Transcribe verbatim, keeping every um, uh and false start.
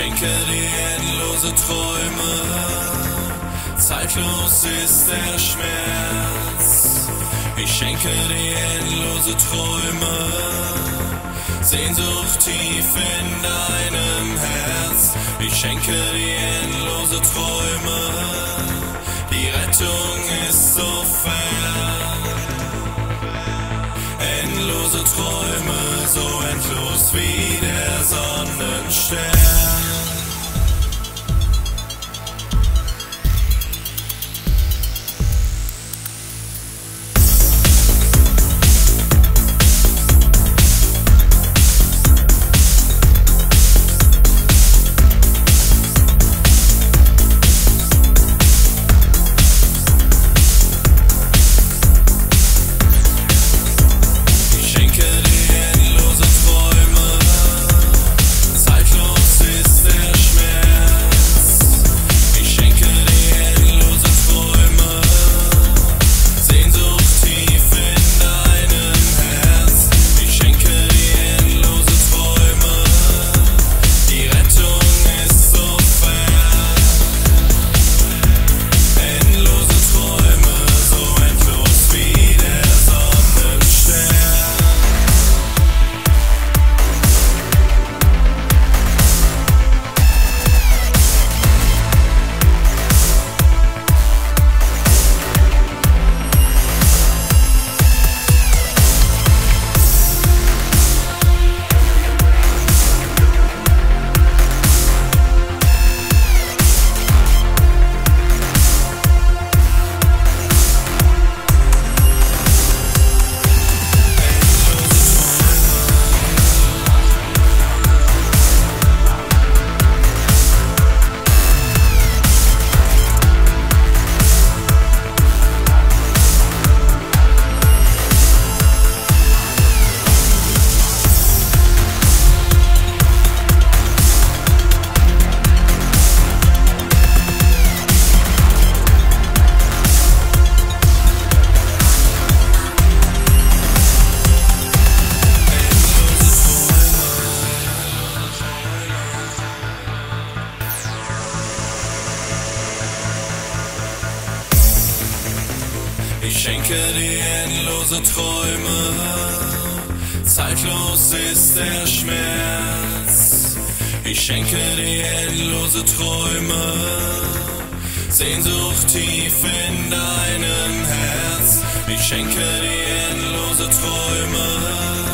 schenke dir endlose Träume, zeitlos ist der Schmerz. Ich schenke dir endlose Träume, Sehnsucht tief in deinem Herz. Ich schenke dir endlose Träume, die Rettung ist so fern. Endlose Träume, so endlos wie der Sonnenstern. Ich schenke dir endlose Träume, zeitlos ist der Schmerz. Ich schenke dir endlose Träume, Sehnsucht tief in deinem Herz. Ich schenke dir endlose Träume,